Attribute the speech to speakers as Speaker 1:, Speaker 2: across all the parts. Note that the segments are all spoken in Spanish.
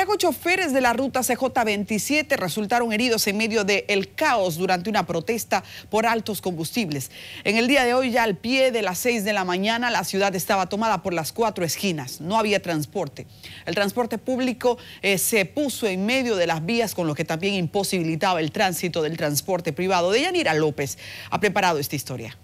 Speaker 1: Luego, choferes de la ruta CJ27 resultaron heridos en medio del caos durante una protesta por altos combustibles. En el día de hoy, ya al pie de las 6 de la mañana, la ciudad estaba tomada por las 4 esquinas. No había transporte. El transporte público se puso en medio de las vías, con lo que también imposibilitaba el tránsito del transporte privado. Deyanira López ha preparado esta historia.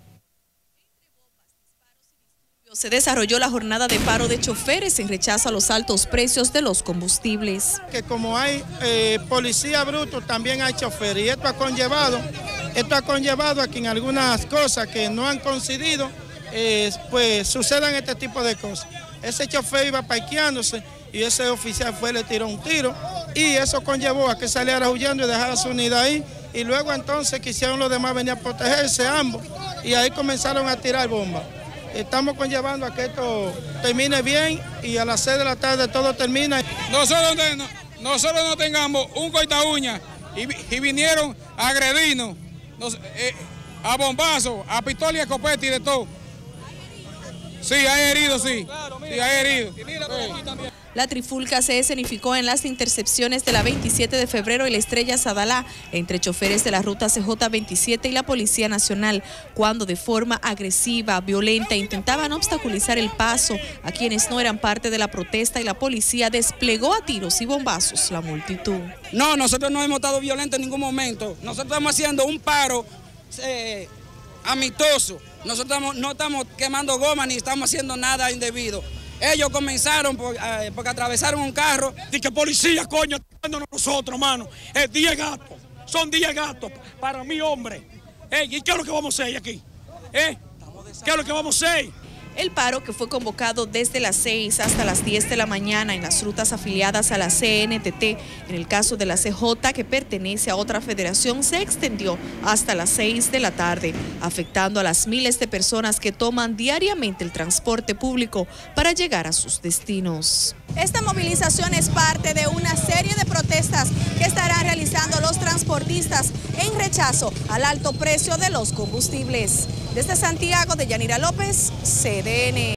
Speaker 2: Se desarrolló la jornada de paro de choferes en rechazo a los altos precios de los combustibles.
Speaker 3: Que como hay policía bruto, también hay choferes, y esto ha conllevado a que en algunas cosas que no han coincidido, pues sucedan este tipo de cosas. Ese chofer iba parqueándose y ese oficial le tiró un tiro, y eso conllevó a que saliera huyendo y dejara su unidad ahí, y luego entonces quisieron los demás venir a protegerse ambos, y ahí comenzaron a tirar bombas. Estamos conllevando a que esto termine bien y a las 6 de la tarde todo termina.
Speaker 4: Nosotros no tengamos un corta uña y vinieron a agredirnos, a bombazos, a pistola y a escopeta y de todo. Sí, hay heridos, sí. Sí, hay heridos.
Speaker 2: La trifulca se escenificó en las intercepciones de la 27 de febrero y la Estrella Sadalá entre choferes de la ruta CJ27 y la Policía Nacional, cuando de forma agresiva, violenta, intentaban obstaculizar el paso a quienes no eran parte de la protesta, y la policía desplegó a tiros y bombazos la multitud.
Speaker 5: No, nosotros no hemos estado violentos en ningún momento. Nosotros estamos haciendo un paro amistoso. Nosotros no estamos quemando goma ni estamos haciendo nada indebido. Ellos comenzaron porque atravesaron un carro.
Speaker 6: Y que policía, coño, atacándonos nosotros, hermano. 10 gatos, son 10 gatos para mí, hombre. ¿Y qué es lo que vamos a hacer aquí? ¿Qué es lo que vamos a hacer?
Speaker 2: El paro, que fue convocado desde las 6 hasta las 10 de la mañana en las rutas afiliadas a la CNTT, en el caso de la CJ, que pertenece a otra federación, se extendió hasta las 6 de la tarde, afectando a las miles de personas que toman diariamente el transporte público para llegar a sus destinos. Esta movilización es parte de una serie de protestas que estarán realizando los transportistas en rechazo al alto precio de los combustibles. Desde Santiago, Deyanira López, CDN.